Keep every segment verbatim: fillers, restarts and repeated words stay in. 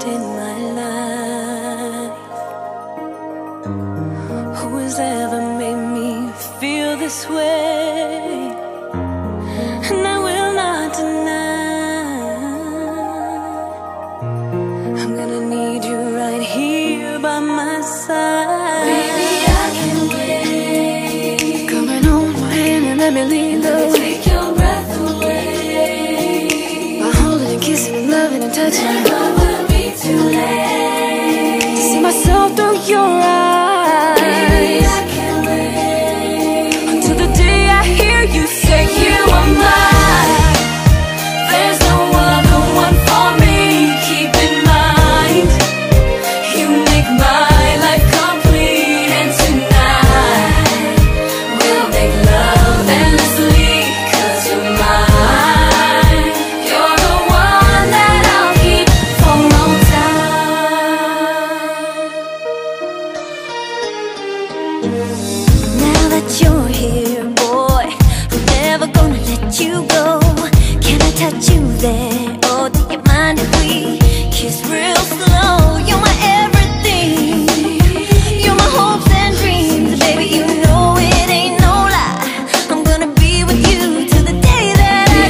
first in my life. Who has ever made me feel this way? And I will not deny, I'm gonna need you right here by my side. Baby, I can't wait. Coming on my hand and let me lead the way. Take your breath away. By holding and kissing and loving and touching. Never will be too late to see myself through your eyes. Baby, I can't wait until the day I hear you say you are mine. There's no other one for me. Keep in mind, you make my life complete. And tonight we'll make love endlessly, 'cause you're mine. You're the one that I'll keep for all time. Now that you're here, boy, I'm never gonna let you go. Can I touch you there? Or do you mind if we kiss real slow? You're my everything. You're my hopes and dreams. Baby, you know it ain't no lie. I'm gonna be with you till the day that I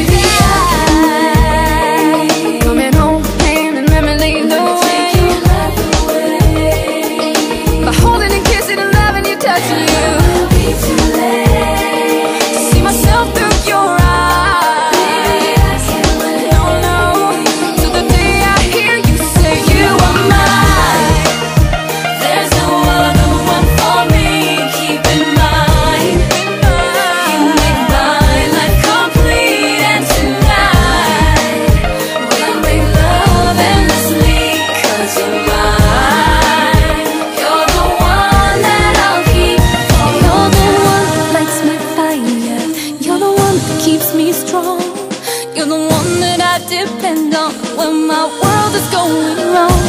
die. Coming home, hand and let me lead the way. Take your breath away. By holding and kissing and loving you, touching you. It'll be too late to see myself through your eyes. Baby, I can't wait. No, no, till the day I hear you say you are mine. There's no other one for me. Keep in mind, you make my life complete. And tonight we'll make love endlessly, 'cause you're mine. You're the one that I'll keep for. You're the one that lights my fire. You're the one that keeps me strong. You're the one that I depend on when my world is going wrong.